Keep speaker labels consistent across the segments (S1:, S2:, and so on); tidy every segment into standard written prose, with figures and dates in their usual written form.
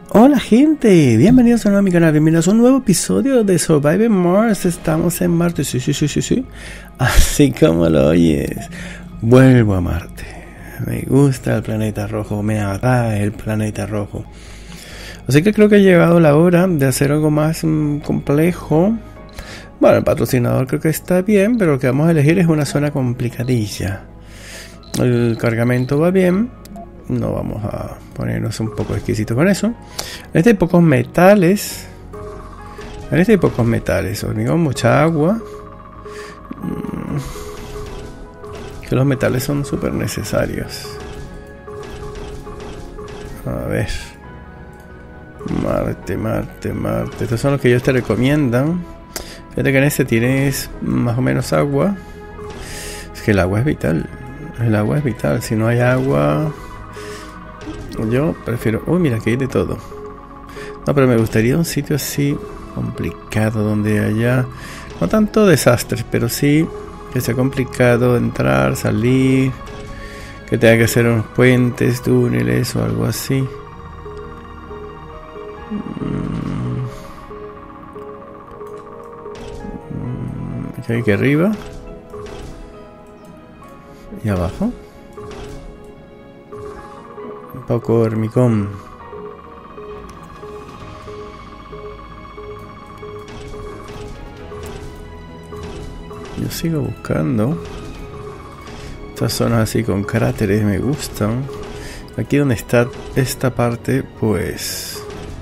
S1: Hola gente, bienvenidos a mi canal, bienvenidos a un nuevo episodio de Surviving Mars. Estamos en Marte, sí, así como lo oyes. Vuelvo a Marte. Me gusta el planeta rojo, me atrae el planeta rojo. Así que creo que ha llegado la hora de hacer algo más complejo. Bueno, el patrocinador creo que está bien, pero lo que vamos a elegir es una zona complicadilla. El cargamento va bien. No vamos a ponernos un poco exquisitos con eso. En este hay pocos metales. Hormigón, mucha agua. Que los metales son súper necesarios. A ver. Marte. Estos son los que ellos te recomiendan. Fíjate que en este tienes más o menos agua. Es que el agua es vital. Si no hay agua... Yo prefiero... Uy, mira, que hay de todo. No, pero me gustaría un sitio así complicado, donde haya... No tanto desastres, pero sí que sea complicado entrar, salir, que tenga que hacer unos puentes, túneles o algo así. Aquí arriba. Y abajo. Un poco hormigón. Yo sigo buscando. Estas zonas así con cráteres me gustan. Aquí donde está esta parte, pues...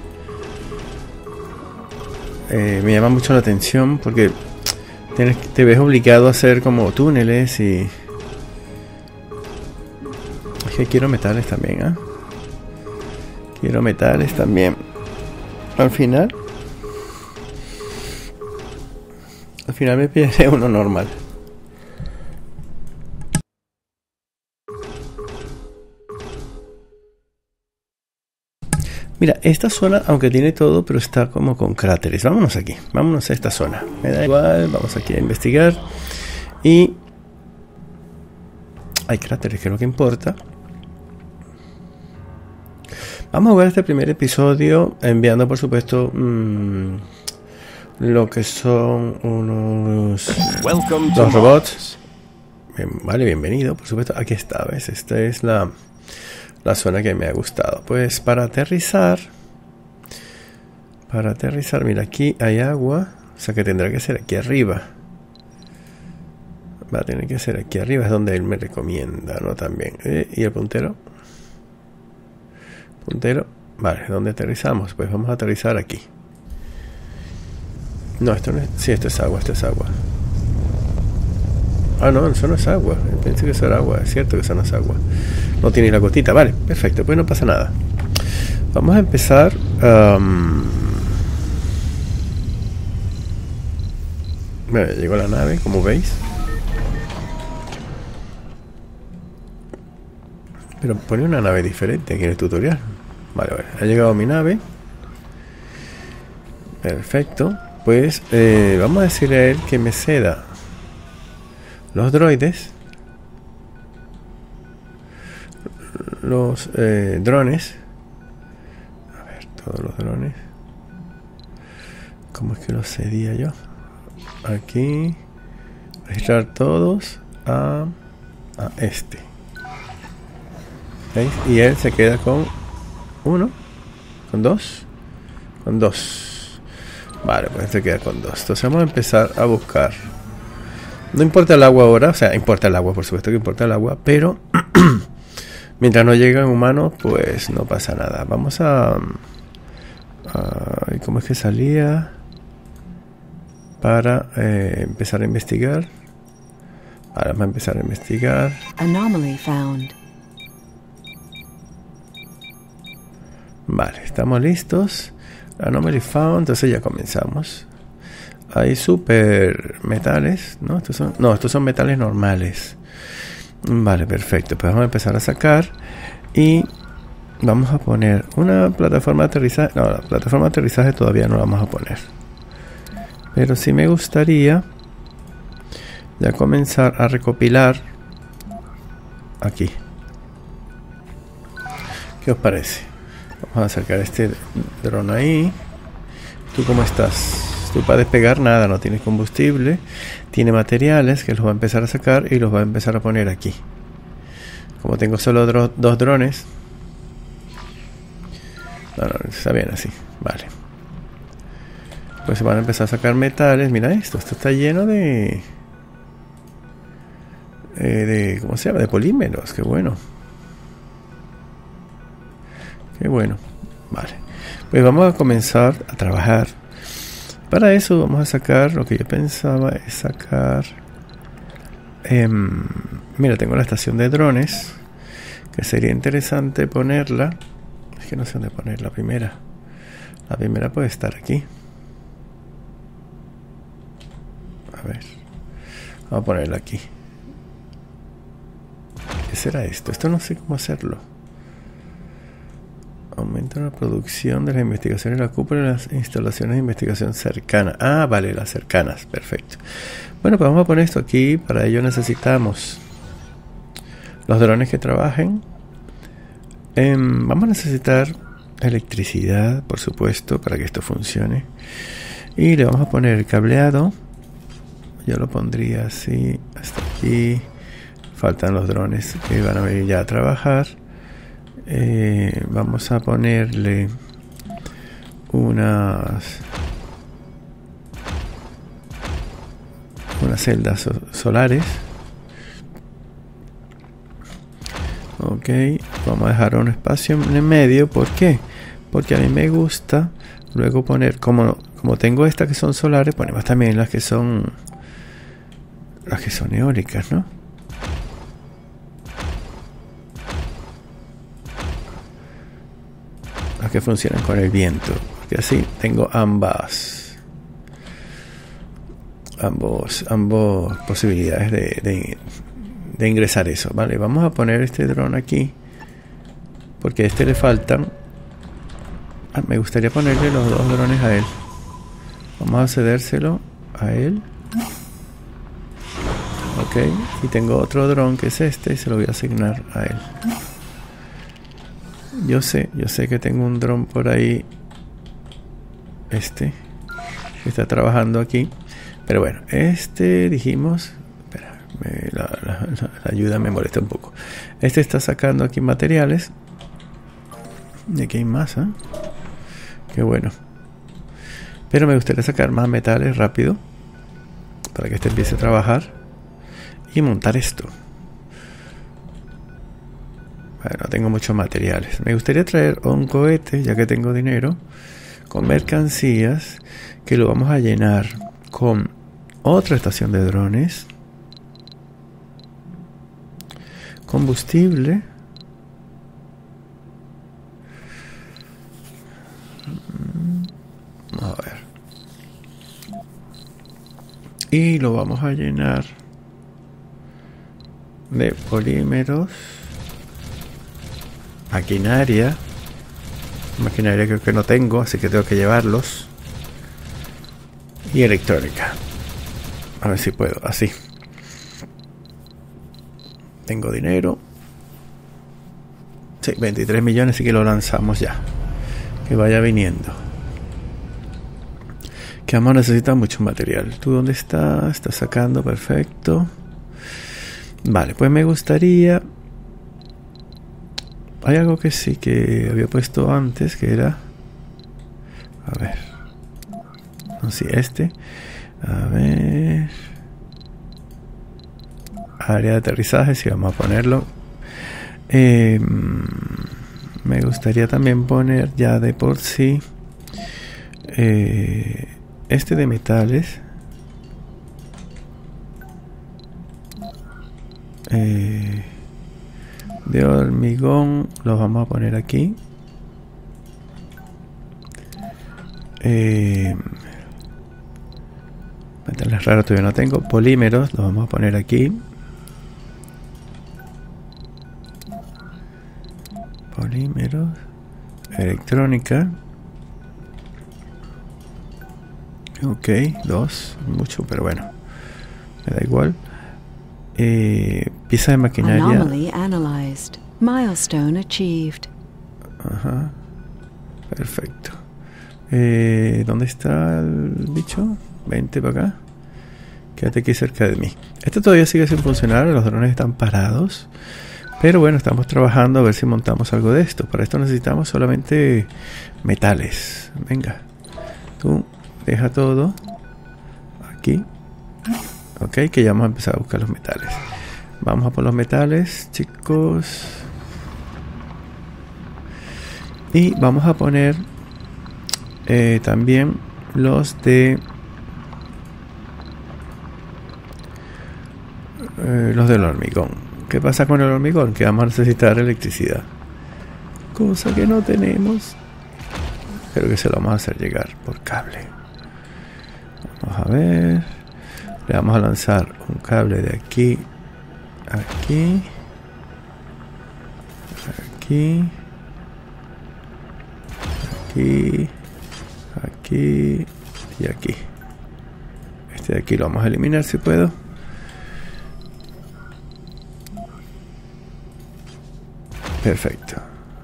S1: me llama mucho la atención porque te ves obligado a hacer como túneles y... Es que quiero metales también, ¿eh? Quiero metales también. Al final me pillaré uno normal. Mira, esta zona, aunque tiene todo, pero está como con cráteres. Vámonos aquí, vámonos a esta zona. Me da igual, vamos aquí a investigar. Y hay cráteres, que es lo que importa. Vamos a jugar este primer episodio enviando, por supuesto, lo que son unos los robots. Vale, bienvenido, por supuesto. Aquí está, ¿ves? Esta es la zona que me ha gustado. Pues para aterrizar, mira, aquí hay agua. O sea que tendrá que ser aquí arriba. Va a tener que ser aquí arriba, es donde él me recomienda, ¿no? También. ¿Y el puntero? Vale, ¿dónde aterrizamos? Pues vamos a aterrizar aquí. No, esto no es... Sí, esto es agua. Ah, no, eso no es agua. Pensé que eso era agua. Es cierto que eso no es agua. No tiene la gotita. Vale, perfecto, pues no pasa nada. Vamos a empezar... Bueno, llegó la nave, como veis. Pero pone una nave diferente aquí en el tutorial. Vale, ha llegado mi nave. Perfecto. Pues vamos a decirle a él que me ceda los droides. Los drones. A ver, todos los drones. ¿Cómo es que los cedía yo? Aquí. Registrar todos a este. ¿Veis? Y él se queda con uno, con dos. Vale, pues se queda con dos. Entonces vamos a empezar a buscar. No importa el agua ahora, o sea, importa el agua, por supuesto que importa el agua, pero mientras no lleguen humanos, pues no pasa nada. Vamos a ¿cómo es que salía? Para empezar a investigar. Ahora vamos a empezar a investigar.
S2: Anomaly found.
S1: Vale, estamos listos. Anomaly found, entonces ya comenzamos. Hay super metales, ¿no? Estos son metales normales. Vale, perfecto. Pues vamos a empezar a sacar. Y vamos a poner una plataforma de aterrizaje. No, la plataforma de aterrizaje todavía no la vamos a poner. Pero sí me gustaría ya comenzar a recopilar aquí. ¿Qué os parece? Vamos a sacar este dron ahí. ¿Tú cómo estás? Tú para despegar nada, no tienes combustible. Tiene materiales que los va a empezar a sacar y los va a empezar a poner aquí. Como tengo solo dos drones. No, está bien así. Vale. Pues se van a empezar a sacar metales. Mira esto está lleno de ¿cómo se llama? De polímeros. Qué bueno. Qué bueno. Vale. Pues vamos a comenzar a trabajar. Para eso vamos a sacar lo que yo pensaba es sacar. Mira, tengo la estación de drones. Que sería interesante ponerla. Es que no sé dónde poner la primera. La primera puede estar aquí. A ver. Vamos a ponerla aquí. ¿Qué será esto? Esto no sé cómo hacerlo. Aumenta la producción de las investigaciones de la cúpula y las instalaciones de investigación cercanas. Ah, vale, las cercanas. Perfecto. Bueno, pues vamos a poner esto aquí. Para ello necesitamos los drones que trabajen. Vamos a necesitar electricidad, por supuesto, para que esto funcione. Y le vamos a poner el cableado. Yo lo pondría así, hasta aquí. Faltan los drones que van a venir ya a trabajar. Vamos a ponerle unas celdas solares. Ok, vamos a dejar un espacio en el medio. ¿Por qué? Porque a mí me gusta luego poner, como tengo estas que son solares, ponemos también las que son eólicas, ¿no? Las que funcionan con el viento, porque así tengo ambas posibilidades de ingresar eso. Vale, vamos a poner este dron aquí porque a este le faltan. Me gustaría ponerle los dos drones a él. Vamos a cedérselo a él. Ok, y tengo otro dron que es este y se lo voy a asignar a él. Yo sé que tengo un dron por ahí, que está trabajando aquí, pero bueno, dijimos, espera, la ayuda me molesta un poco. Está sacando aquí materiales, y aquí hay más, ¿eh? Qué bueno. Pero me gustaría sacar más metales rápido, para que empiece a trabajar y montar esto. Bueno, tengo muchos materiales. Me gustaría traer un cohete, ya que tengo dinero, con mercancías, que lo vamos a llenar con otra estación de drones, combustible, a ver, y lo vamos a llenar de polímeros, maquinaria creo que no tengo, así que tengo que llevarlos, y electrónica. A ver si puedo, así. Tengo dinero. Sí, 23 millones, así que lo lanzamos ya. Que vaya viniendo. Que vamos a necesitar mucho material. ¿Tú dónde estás? Estás sacando, perfecto. Vale, pues me gustaría... Hay algo que sí que había puesto antes, que era... A ver. No sé, A ver... Área de aterrizaje, si vamos a ponerlo. Me gustaría también poner ya de por sí... de metales. De hormigón los vamos a poner aquí. Metales raros todavía no tengo. Polímeros los vamos a poner aquí. Polímeros. Electrónica. Ok, 2, mucho, pero bueno, me da igual. Pieza de maquinaria.
S2: Anomaly analyzed. Milestone achieved.
S1: Ajá. Perfecto. ¿Dónde está el bicho? Vente para acá. Quédate aquí cerca de mí. Esto todavía sigue sin funcionar. Los drones están parados. Pero bueno, estamos trabajando a ver si montamos algo de esto. Para esto necesitamos solamente metales. Venga. Tú deja todo aquí. Ok, que ya vamos a empezar a buscar los metales. Vamos a por los metales, chicos. Y vamos a poner también los de los del hormigón. ¿Qué pasa con el hormigón? Que vamos a necesitar electricidad, cosa que no tenemos, pero que se lo vamos a hacer llegar por cable. Vamos a ver, le vamos a lanzar un cable de aquí a aquí, aquí, aquí, aquí y aquí. Este de aquí lo vamos a eliminar si puedo. Perfecto.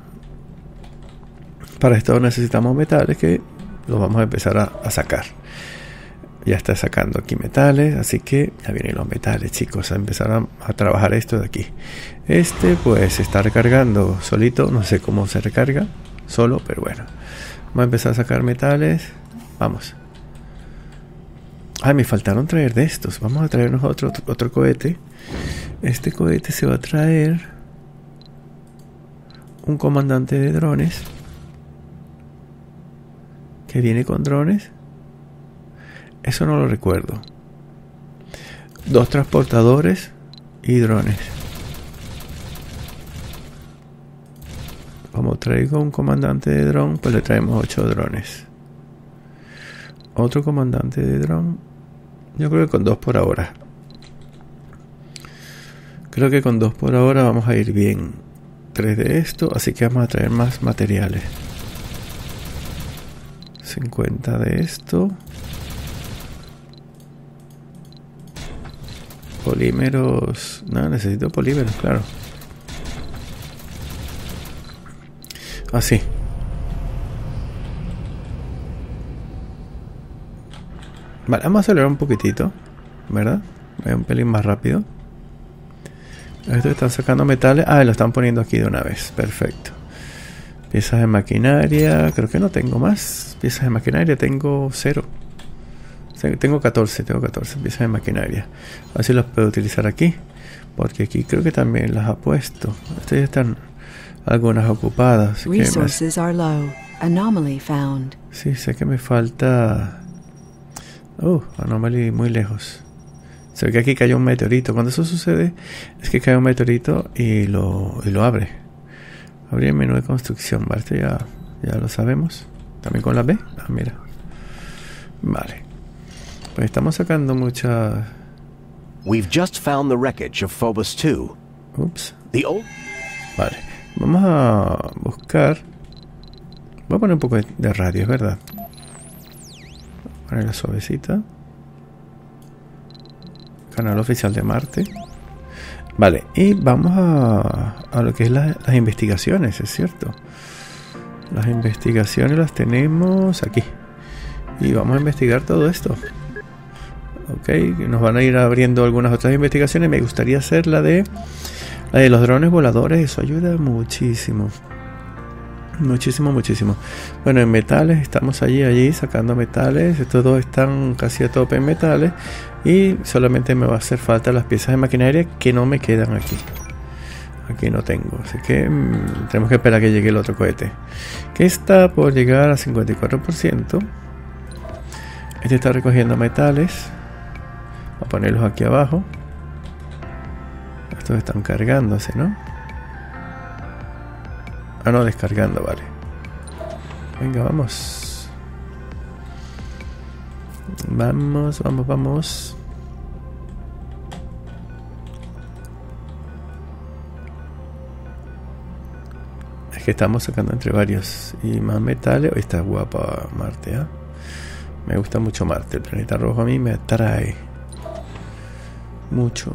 S1: Para esto necesitamos metales que los vamos a empezar a sacar. Ya está sacando aquí metales, así que ya vienen los metales, chicos, a empezar a trabajar esto de aquí. Este pues se está recargando solito, no sé cómo se recarga solo, pero bueno. Vamos a empezar a sacar metales. Vamos. Ay, me faltaron traer de estos. Vamos a traernos otro cohete. Este cohete se va a traer un comandante de drones que viene con drones. Eso no lo recuerdo. 2 transportadores y drones. Como traigo un comandante de dron, pues le traemos 8 drones. Otro comandante de dron. Yo creo que con 2 por ahora. Creo que con 2 por ahora vamos a ir bien. 3 de esto, así que vamos a traer más materiales. 50 de esto. Polímeros. No, necesito polímeros, claro. Así. Vale, vamos a acelerar un poquitito, ¿verdad? Es un pelín más rápido. Estos están sacando metales. Ah, lo están poniendo aquí de una vez. Perfecto. Piezas de maquinaria. Creo que no tengo más. Piezas de maquinaria tengo 0. Tengo 14 piezas de maquinaria. A ver si las puedo utilizar aquí. Porque aquí creo que también las ha puesto. Estas ya están algunas ocupadas.
S2: Resources are low. Anomaly found.
S1: Sí, sé que me falta... Anomaly muy lejos. Sé que aquí cayó un meteorito. Cuando eso sucede, es que cae un meteorito y lo abre. Abrir el menú de construcción, ¿vale? Esto ya lo sabemos. También con la B. Ah, mira. Vale. Pues estamos sacando muchas...
S3: We've just found the wreckage of Phobos 2.
S1: Ups.
S3: The old...
S1: Vale. Vamos a buscar... Voy a poner un poco de radio, es verdad. Ponerla suavecita. Canal oficial de Marte. Vale, y vamos a lo que es las investigaciones, es cierto. Las investigaciones las tenemos aquí. Y vamos a investigar todo esto. Ok, nos van a ir abriendo algunas otras investigaciones. Me gustaría hacer la de los drones voladores. Eso ayuda muchísimo. Muchísimo. Bueno, en metales estamos allí sacando metales. Estos dos están casi a tope en metales. Y solamente me va a hacer falta las piezas de maquinaria que no me quedan aquí. Aquí no tengo. Así que tenemos que esperar a que llegue el otro cohete, que está por llegar a 54%. Este está recogiendo metales. Voy a ponerlos aquí abajo. Estos están cargándose, ¿no? Ah, no, descargando, vale. Venga, vamos. Vamos. Es que estamos sacando entre varios y más metales. Hoy está guapa Marte, ¿eh? Me gusta mucho Marte. El planeta rojo a mí me atrae mucho.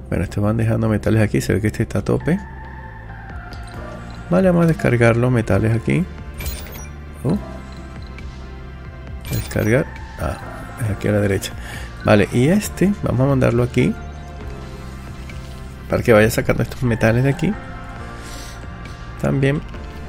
S1: Bueno, estos van dejando metales aquí. Se ve que este está a tope. Vale, vamos a descargar los metales aquí. Descargar. Es aquí a la derecha. Vale, y este vamos a mandarlo aquí para que vaya sacando estos metales de aquí. También.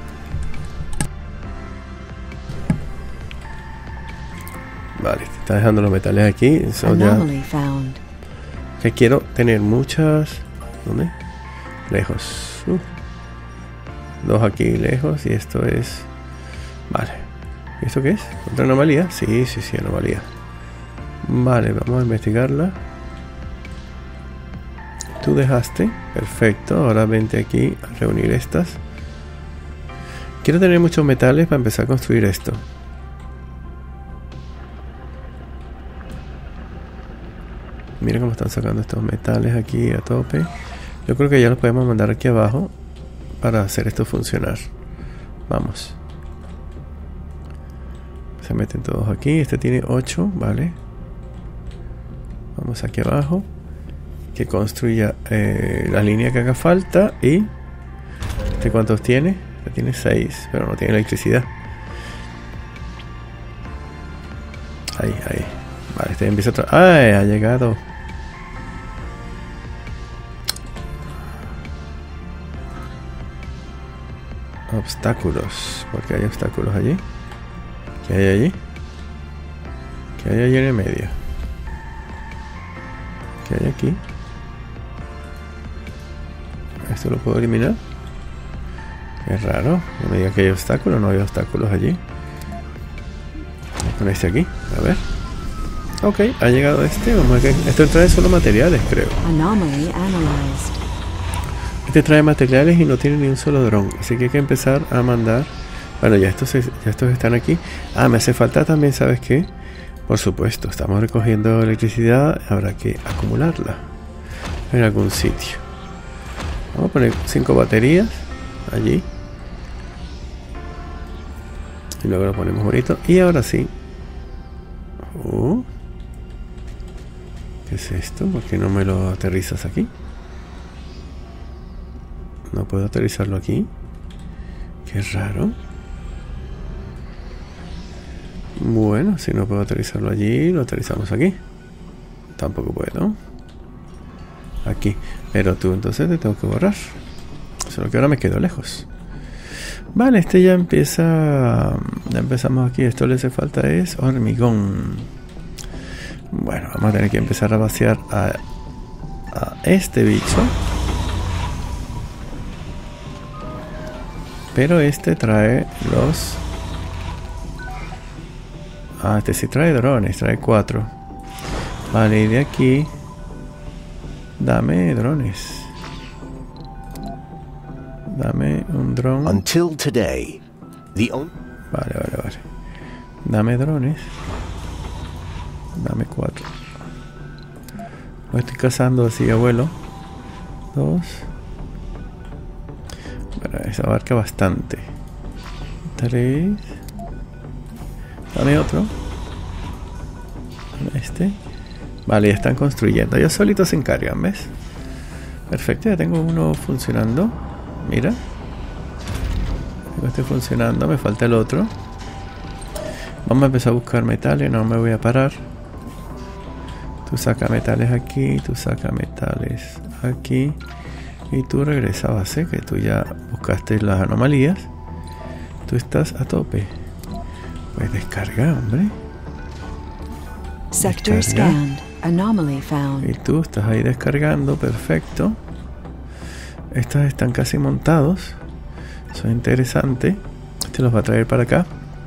S1: Vale, está dejando los metales aquí. Eso ya. Que quiero tener muchas. ¿Dónde? Lejos. Dos aquí lejos. Y esto es. Vale. ¿Y esto qué es? ¿Otra anomalía? Sí, anomalía. Vale, vamos a investigarla. Tú dejaste. Perfecto. Ahora vente aquí a reunir estas. Quiero tener muchos metales para empezar a construir esto. Mira cómo están sacando estos metales aquí a tope. Yo creo que ya los podemos mandar aquí abajo para hacer esto funcionar. Vamos. Se meten todos aquí. Este tiene 8, vale. Vamos aquí abajo. Que construya la línea que haga falta. Y ¿este cuántos tiene? Este tiene 6, pero no tiene electricidad. Ahí. Vale, este empieza otra. ¡Ay! Ha llegado. Obstáculos. ¿Por qué hay obstáculos allí? ¿Qué hay allí? ¿Qué hay allí en el medio? ¿Qué hay aquí? ¿Esto lo puedo eliminar? Qué raro. No me diga que hay obstáculos. No hay obstáculos allí. Con este aquí. A ver. Ok, ha llegado este. Vamos a ver. Esto trae solo materiales, creo. Este trae materiales y no tiene ni un solo dron. Así que hay que empezar a mandar. Bueno, ya estos están aquí. Me hace falta también, ¿sabes qué? Por supuesto, estamos recogiendo electricidad. Habrá que acumularla en algún sitio. Vamos a poner 5 baterías allí. Y luego lo ponemos bonito. Y ahora sí. ¿Qué es esto? ¿Por qué no me lo aterrizas aquí? No puedo aterrizarlo aquí. Qué raro. Bueno, si no puedo aterrizarlo allí, lo aterrizamos aquí. Tampoco puedo. Aquí. Pero tú entonces te tengo que borrar. Solo que ahora me quedo lejos. Vale, este ya empieza. Ya empezamos aquí. Esto le hace falta es hormigón. Bueno, vamos a tener que empezar a vaciar a este bicho. Pero este trae los... este sí trae drones, trae 4. Vale, y de aquí... Dame drones. Dame un dron.
S3: Until today,
S1: Vale. Dame drones. Dame 4. Lo estoy cazando así, abuelo. 2. Bueno, eso abarca bastante. 3. Dame otro. Dame este. Vale, ya están construyendo. Ellos solitos se encargan, ¿ves? Perfecto, ya tengo uno funcionando. Mira. Tengo este funcionando, me falta el otro. Vamos a empezar a buscar metales, no me voy a parar. Tú saca metales aquí, tú saca metales aquí. Y tú regresa a base, que tú ya buscaste las anomalías. Tú estás a tope. Pues descarga, hombre.
S2: Sector scanned. Anomaly found.
S1: Y tú estás ahí descargando, perfecto. Estos están casi montados. Eso es interesante. Este los va a traer para acá.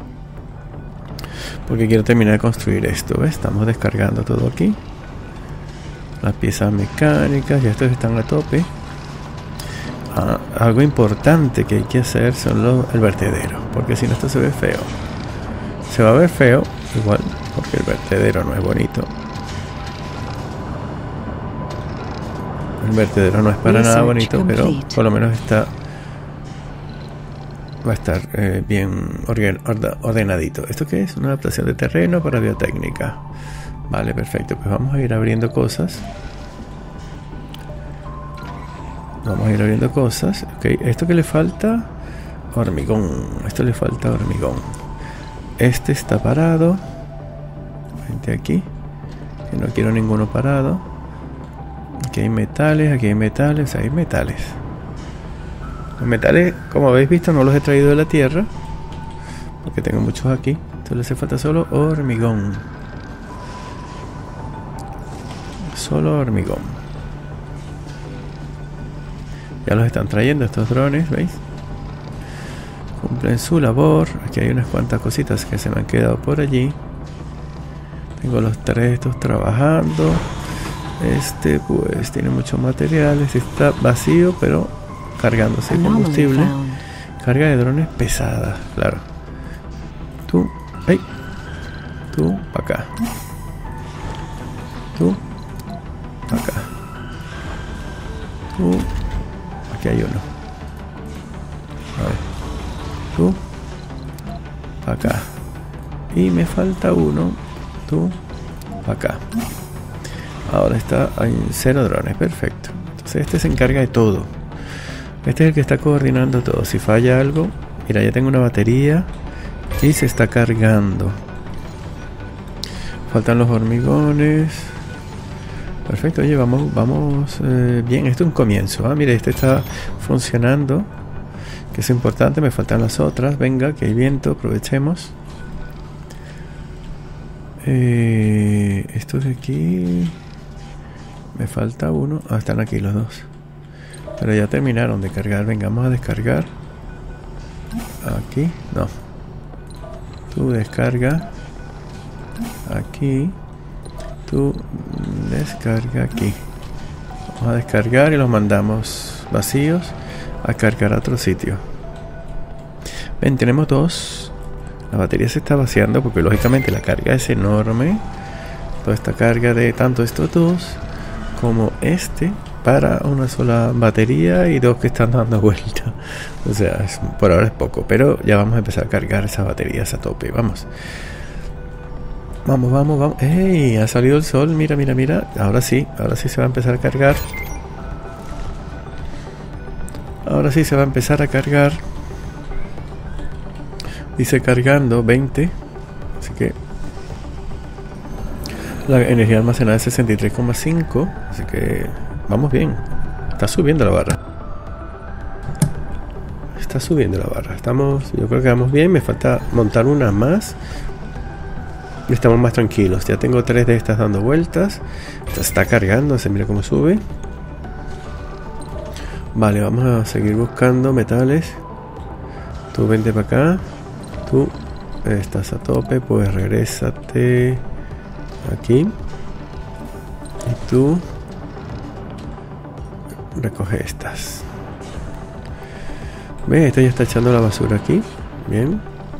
S1: Porque quiero terminar de construir esto, ¿ves? Estamos descargando todo aquí. Las piezas mecánicas, ya estos están a tope. Algo importante que hay que hacer son el vertedero, porque si no esto se ve feo. Se va a ver feo igual, porque el vertedero no es bonito. El vertedero no es para nada bonito, pero por lo menos va a estar bien ordenadito. ¿Esto qué es? Una adaptación de terreno para biotécnica. Vale, perfecto. Pues vamos a ir abriendo cosas. Vamos a ir abriendo cosas. Ok, esto que le falta, hormigón. Esto le falta hormigón. Este está parado. Vente aquí, que no quiero ninguno parado. Aquí hay metales, hay metales. Los metales, como habéis visto, no los he traído de la tierra, porque tengo muchos aquí. Entonces le hace falta solo hormigón. Solo hormigón. Ya los están trayendo estos drones, ¿veis? Cumplen su labor. Aquí hay unas cuantas cositas que se me han quedado por allí. Tengo los 3 estos trabajando. Este pues tiene mucho material. Este está vacío, pero cargándose combustible. Carga de drones pesada, claro. Tú, ¡ay! Tú, para acá. Tú, para acá. Tú, aquí hay uno. A ver. Tú, para acá. Y me falta uno. Tú, para acá. Ahora está en 0 drones, perfecto. Entonces este se encarga de todo. Este es el que está coordinando todo. Si falla algo, mira, ya tengo una batería y se está cargando. Faltan los hormigones. Perfecto, oye, vamos bien. Esto es un comienzo. Mira, este está funcionando, que es importante. Me faltan las otras. Venga, que hay viento, aprovechemos. Esto de aquí, me falta uno. Están aquí los dos, pero ya terminaron de cargar. Venga, vamos a descargar. Aquí, no. Tú descarga aquí. Tú descarga aquí. Vamos a descargar y los mandamos vacíos a cargar a otro sitio. Ven, tenemos 2. La batería se está vaciando porque lógicamente la carga es enorme. Toda esta carga de tanto estos 2 como este para una sola batería y 2 que están dando vuelta. O sea, por ahora es poco, pero ya vamos a empezar a cargar esas baterías a tope. Vamos. Vamos. ¡Ey! Ha salido el sol. Mira. Ahora sí se va a empezar a cargar. Ahora sí se va a empezar a cargar. Dice cargando 20. Así que la energía almacenada es 63,5. Así que vamos bien. Está subiendo la barra. Yo creo que vamos bien. Me falta montar una más. Y estamos más tranquilos. Ya tengo 3 de estas dando vueltas. Esta está cargando. Se mira cómo sube. Vale, vamos a seguir buscando metales. Tú vente para acá. Tú estás a tope, pues regrésate aquí. Y tú recoge estas. Ve, este ya está echando la basura aquí. Bien.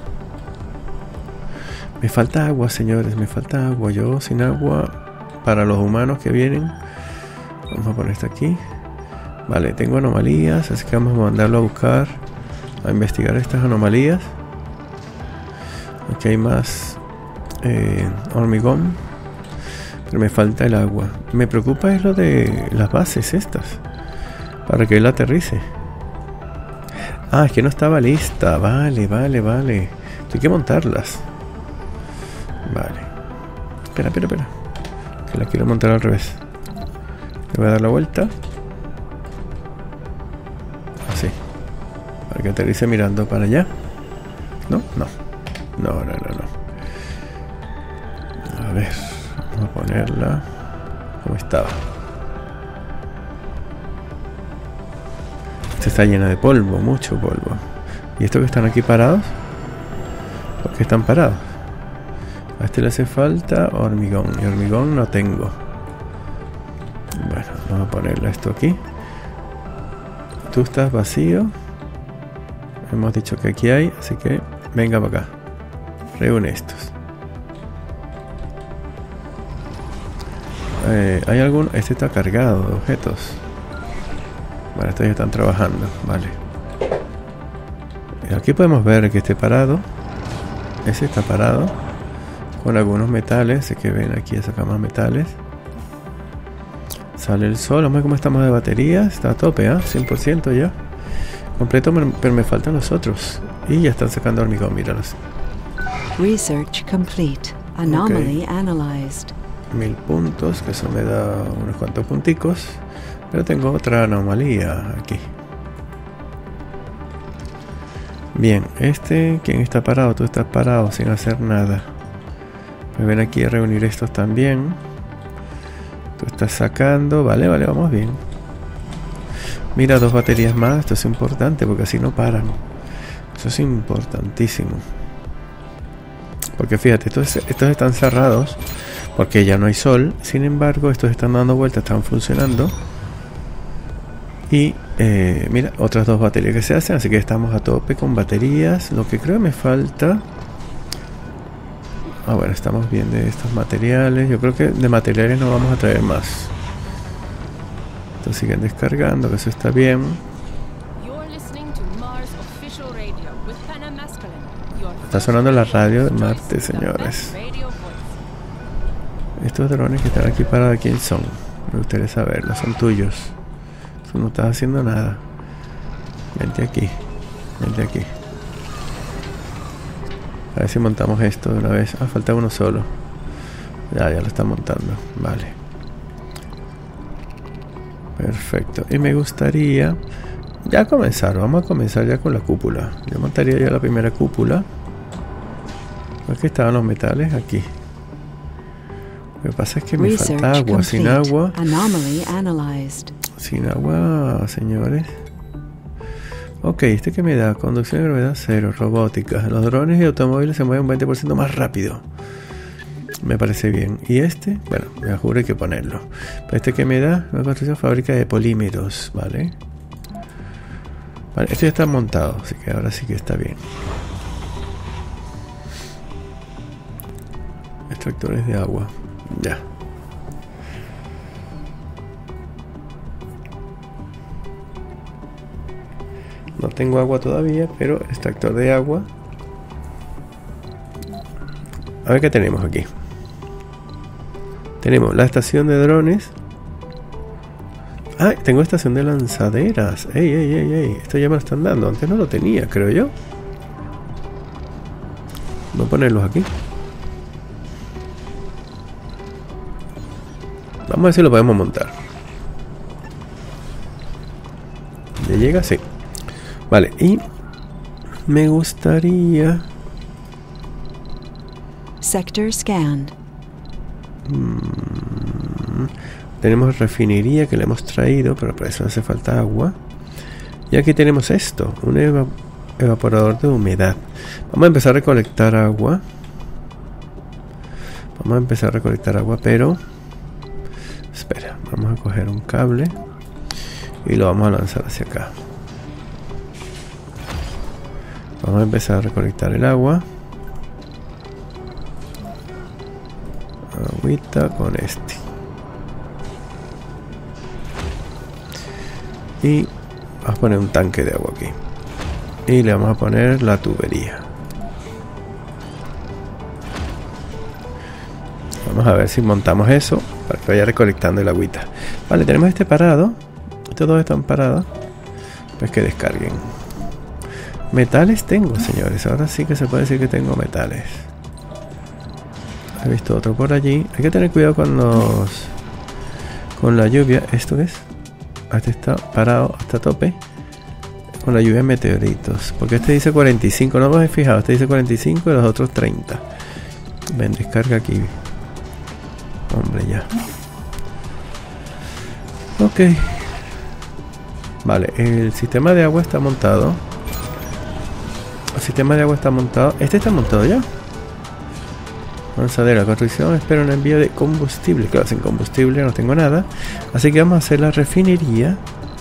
S1: Me falta agua, señores, me falta agua. Yo sin agua para los humanos que vienen. Vamos a poner esto aquí. Vale, tengo anomalías, así que vamos a mandarlo a buscar, a investigar estas anomalías. Aquí hay más hormigón, pero me falta el agua. Me preocupa es lo de las bases estas, para que él aterrice. Es que no estaba lista. Vale. Hay que montarlas. Vale. Espera. Que la quiero montar al revés. Le voy a dar la vuelta. Así. Para que aterrice mirando para allá. No. A ver, vamos a ponerla como estaba. Esta está llena de polvo, mucho polvo. ¿Y estos que están aquí parados? ¿Por qué están parados? A este le hace falta hormigón. Y hormigón no tengo. Bueno, vamos a ponerle esto aquí. Tú estás vacío. Hemos dicho que aquí hay, así que venga para acá. Reúne estos. ¿Hay algún? Este está cargado de objetos. Vale, estos ya están trabajando. Vale. Aquí podemos ver que esté parado. Ese está parado. Con algunos metales. Así que ven aquí a sacar más metales. Sale el sol. Vamos a ver cómo estamos de batería. Está a tope, 100% ya. Completo, pero me faltan los otros. Y ya están sacando hormigón, míralos.
S2: Research complete. Anomaly analyzed.
S1: 1000 puntos, que eso me da unos cuantos punticos. Pero tengo otra anomalía aquí. Bien, ¿quién está parado? Tú estás parado sin hacer nada. Me ven aquí a reunir estos también. Tú estás sacando. Vale, vamos bien. Mira, 2 baterías más. Esto es importante porque así no paran. Eso es importantísimo. Porque fíjate, estos están cerrados porque ya no hay sol. Sin embargo, estos están dando vueltas, están funcionando. Y mira, otras 2 baterías que se hacen. Así que estamos a tope con baterías. Lo que creo que me falta... bueno, estamos bien de estos materiales. Yo creo que de materiales no vamos a traer más. Entonces siguen descargando, que eso está bien. Está sonando la radio de Marte, señores. Estos drones que están aquí parados, ¿quién son? Me gustaría saberlo, son tuyos. Tú no estás haciendo nada. Vente aquí. Vente aquí. A ver si montamos esto de una vez. Falta uno solo. Ya lo está montando. Vale. Perfecto. Y me gustaría ya comenzar. Vamos a comenzar ya con la cúpula. Yo montaría ya la primera cúpula. Aquí estaban los metales. Aquí. Lo que pasa es que me falta agua. Sin agua. Sin agua, señores. Ok, que me da conducción de gravedad 0, robótica. Los drones y automóviles se mueven un 20% más rápido. Me parece bien. Y bueno, me juro hay que ponerlo. Pero que me da una construcción fábrica de polímeros, ¿vale? Vale, ya está montado, así que ahora sí que está bien. Extractores de agua. Ya. No tengo agua todavía, pero extractor de agua. A ver qué tenemos aquí. Tenemos la estación de drones. Tengo estación de lanzaderas. Ey. Esto ya me lo están dando. Antes no lo tenía, creo yo. Voy a ponerlos aquí. Vamos a ver si lo podemos montar. ¿Ya llega? Sí. Vale, y me gustaría...
S2: Sector scanned.
S1: Tenemos refinería que le hemos traído, pero para eso hace falta agua. Y aquí tenemos esto, un evaporador de humedad. Vamos a empezar a recolectar agua. Pero... Espera, vamos a coger un cable y lo vamos a lanzar hacia acá. Vamos a empezar a recolectar el agua. Agüita con y vamos a poner un tanque de agua aquí. Y le vamos a poner la tubería. Vamos a ver si montamos eso para que vaya recolectando el agüita. Vale, tenemos este parado. Estos dos están parados. Pues que descarguen. Metales tengo, señores. Ahora sí que se puede decir que tengo metales. He visto otro por allí. Hay que tener cuidado con la lluvia. ¿Esto qué es? Este está parado hasta tope con la lluvia de meteoritos. Porque este dice 45. No me he fijado. Este dice 45 y los otros 30. Ven, descarga aquí. Hombre, ya. Ok. Vale, el sistema de agua está montado. Este está montado ya. Lanzadera, construcción, espero un envío de combustible. Claro, sin combustible no tengo nada. Así que vamos a hacer la refinería.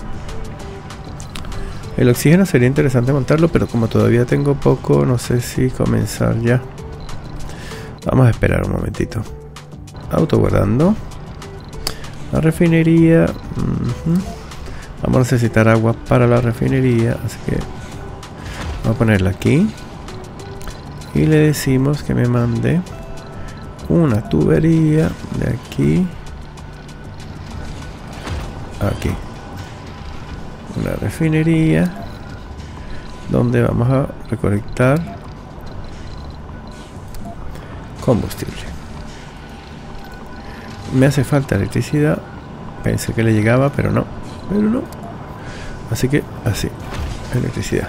S1: El oxígeno sería interesante montarlo, pero como todavía tengo poco, no sé si comenzar ya. Vamos a esperar un momentito. Auto guardando. La refinería. Vamos a necesitar agua para la refinería, así que vamos a ponerla aquí. Y le decimos que me mande una tubería de aquí aquí. Una refinería donde vamos a recolectar combustible. Me hace falta electricidad. Pensé que le llegaba, pero no. Así que así, electricidad.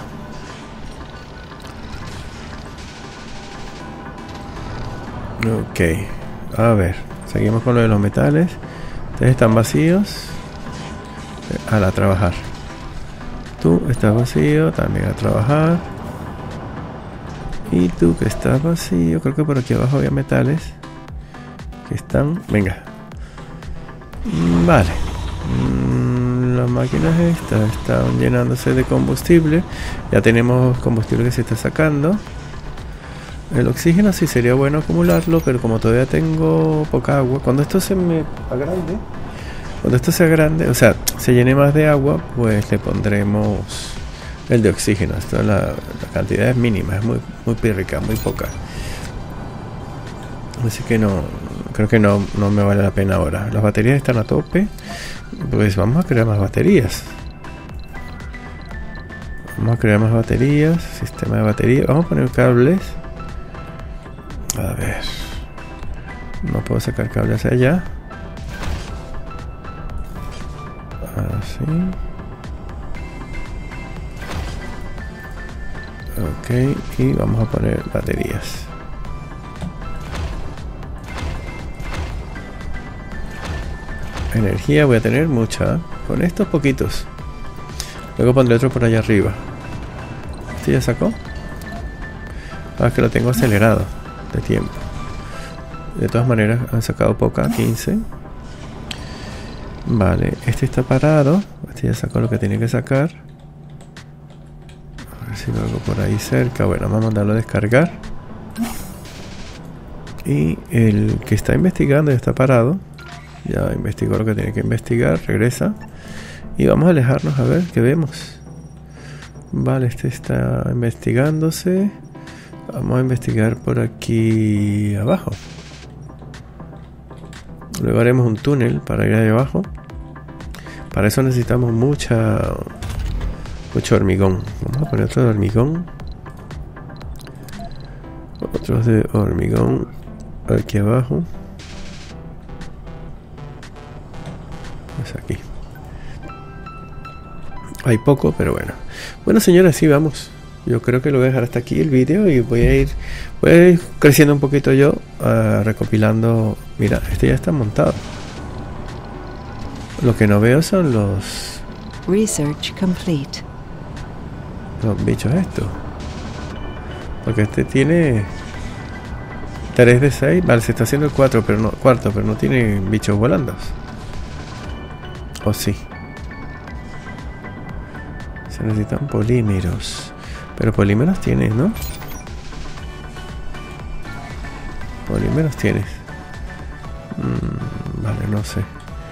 S1: Ok, a ver, seguimos con lo de los metales. Ustedes están vacíos. A trabajar. Tú estás vacío, también a trabajar. Y tú que estás vacío, creo que por aquí abajo había metales que están. Venga. Vale. Las máquinas estas están llenándose de combustible. Ya tenemos combustible que se está sacando. El oxígeno sí sería bueno acumularlo, pero como todavía tengo poca agua, cuando esto se me agrande, cuando esto sea grande, o sea, se llene más de agua, pues le pondremos el de oxígeno. Esto la cantidad es mínima, es muy pírrica, muy poca. Así que no, creo que no me vale la pena ahora. Las baterías están a tope, pues vamos a crear más baterías. Vamos a crear más baterías, sistema de baterías. Vamos a poner cables. A ver, no puedo sacar cables hacia allá. Así. Ok, y vamos a poner baterías. Energía voy a tener mucha, con estos poquitos. Luego pondré otro por allá arriba. ¿Este ya sacó? Ah, es que lo tengo acelerado de tiempo. De todas maneras han sacado poca, 15. Vale, este está parado. Este ya sacó lo que tenía que sacar. A ver si lo hago por ahí cerca. Bueno, vamos a mandarlo a descargar. Y el que está investigando ya está parado. Ya investigó lo que tiene que investigar. Regresa. Y vamos a alejarnos a ver qué vemos. Vale, este está investigándose. Vamos a investigar por aquí abajo. Luego haremos un túnel para ir ahí abajo. Para eso necesitamos mucho hormigón. Vamos a poner otro de hormigón. Otros de hormigón aquí abajo. Pues aquí. Hay poco, pero bueno. Bueno, señores, sí, vamos. Yo creo que lo voy a dejar hasta aquí el vídeo y voy a ir creciendo un poquito yo, recopilando. Mira, este ya está montado. Lo que no veo son los
S2: Research complete.
S1: bichos estos. Porque este tiene 3 de 6. Vale, se está haciendo el 4, pero no tiene bichos volando. ¿O sí? Se necesitan polímeros. Pero polímeros tienes, ¿no? Polímeros tienes. Vale, no sé.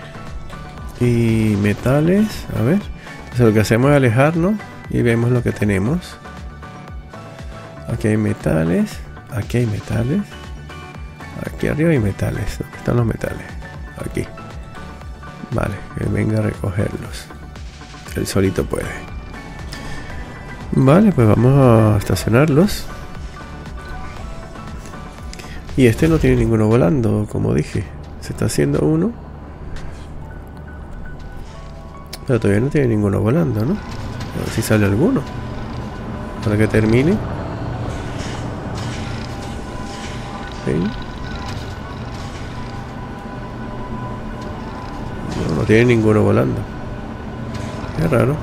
S1: Y metales, a ver. Entonces lo que hacemos es alejarnos y vemos lo que tenemos. Aquí hay metales. Aquí hay metales. Aquí arriba hay metales. ¿Dónde están los metales? Aquí. Vale, que venga a recogerlos. Él solito puede. Vale, pues vamos a estacionarlos. Y este no tiene ninguno volando, como dije. Se está haciendo uno. Pero todavía no tiene ninguno volando, ¿no? A ver si sale alguno. Para que termine. ¿Sí? No tiene ninguno volando. Qué raro.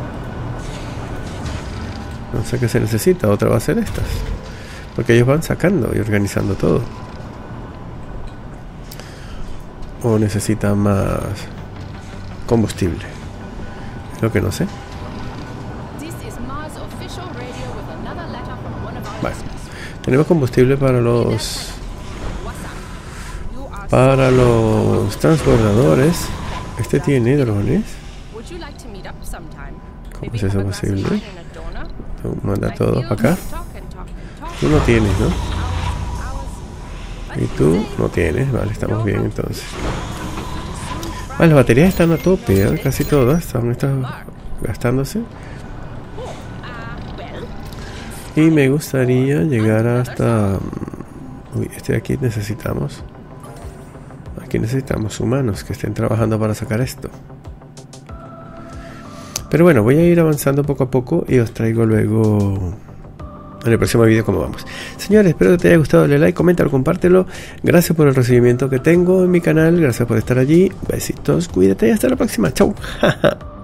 S1: No sé qué se necesita. Otra va a ser estas. Porque ellos van sacando y organizando todo. O necesitan más combustible. Es lo que no sé. Vale. Tenemos combustible para los transbordadores. Este tiene drones. ¿Cómo es eso posible? Manda todo para acá. Tú no tienes, ¿no? Y tú no tienes. Vale, estamos bien entonces. Las baterías están a tope, ¿eh? Casi todas están gastándose. Y me gustaría llegar hasta... Uy, aquí necesitamos... Aquí necesitamos humanos que estén trabajando para sacar esto. Pero bueno, voy a ir avanzando poco a poco y os traigo luego en el próximo vídeo cómo vamos. Señores, espero que te haya gustado. Dale like, coméntalo, compártelo. Gracias por el recibimiento que tengo en mi canal. Gracias por estar allí. Besitos, cuídate y hasta la próxima. Chau.